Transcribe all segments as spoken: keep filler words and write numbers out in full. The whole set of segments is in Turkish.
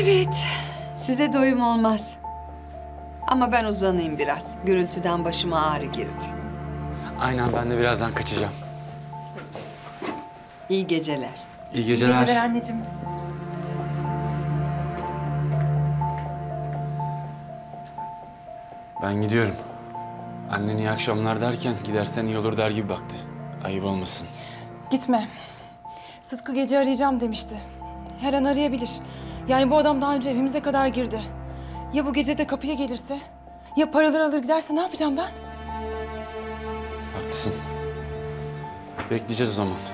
Evet, size doyum olmaz. Ama ben uzanayım biraz. Gürültüden başıma ağrı girdi. Aynen, ben de birazdan kaçacağım. İyi geceler. İyi geceler. İyi geceler anneciğim. Ben gidiyorum. Annen iyi akşamlar derken gidersen iyi olur der gibi baktı. Ayıp olmasın. Gitme. Sıtkı gece arayacağım demişti. Her an arayabilir. Yani bu adam daha önce evimize kadar girdi. Ya bu gece de kapıya gelirse? Ya paraları alır giderse ne yapacağım ben? Haklısın. Bekleyeceğiz o zaman.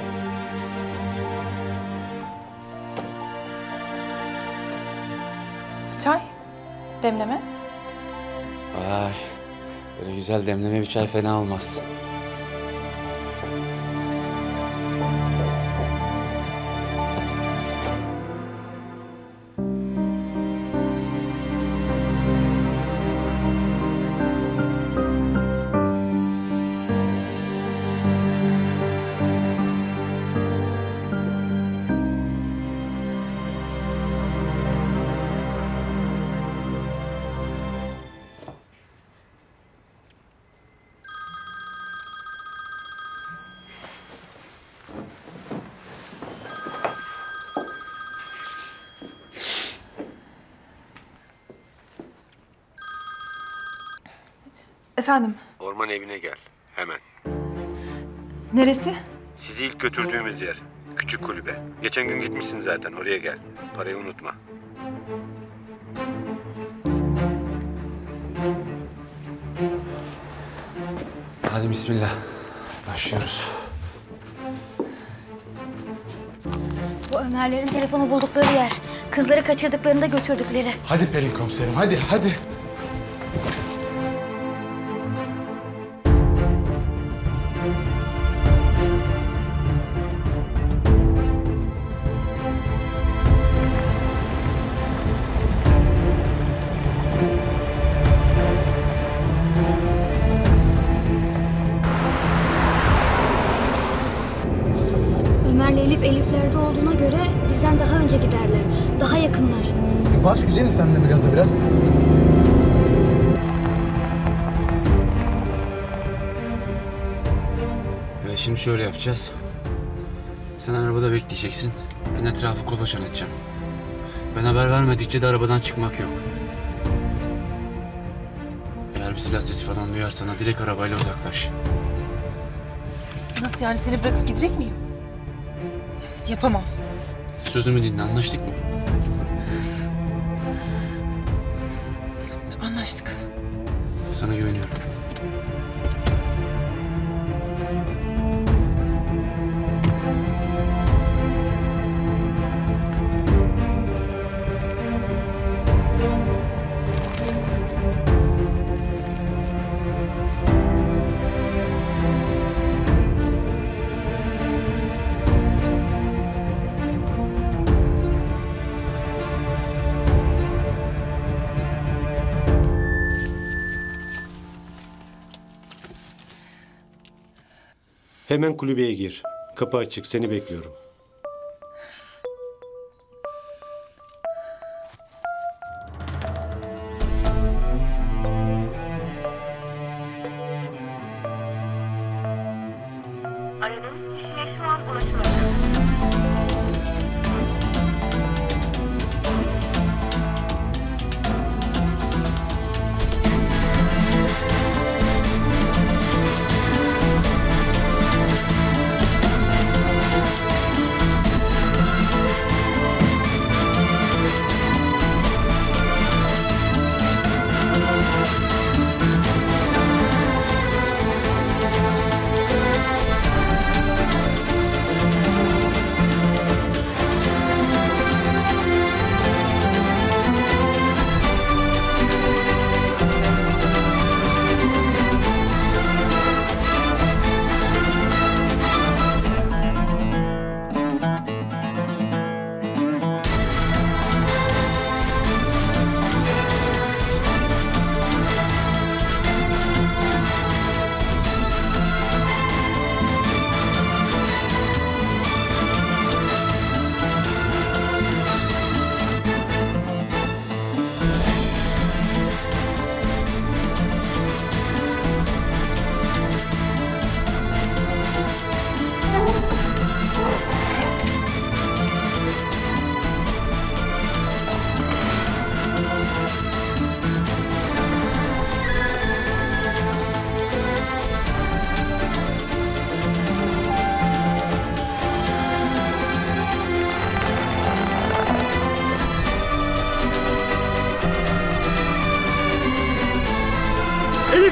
Çay? Demleme? Vay. Böyle güzel demleme bir çay fena olmaz. Efendim? Orman evine gel. Hemen. Neresi? Sizi ilk götürdüğümüz yer. Küçük kulübe. Geçen gün gitmişsin zaten. Oraya gel. Parayı unutma. Hadi bismillah. Başlıyoruz. Bu Ömerlerin telefonu buldukları yer. Kızları kaçırdıklarında götürdükleri. Hadi Pelin komiserim, hadi, hadi. Ömer'le Elif Elif'lerde olduğuna göre bizden daha önce giderler. Daha yakınlar. Bas güzelim sen de bir gaza biraz. Evet, şimdi şöyle yapacağız. Sen arabada bekleyeceksin. Ben etrafı kolaçan edeceğim. Ben haber vermedikçe de arabadan çıkmak yok. Eğer bir silah sesi falan duyarsan direkt arabayla uzaklaş. Nasıl yani, seni bırakıp gidecek miyim? Yapamam. Sözümü dinle, anlaştık mı? Anlaştık. Sana güveniyorum. Hemen kulübeye gir. Kapı açık, seni bekliyorum. Aradığınız kişiye şu an ulaşılamıyor.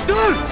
Dur!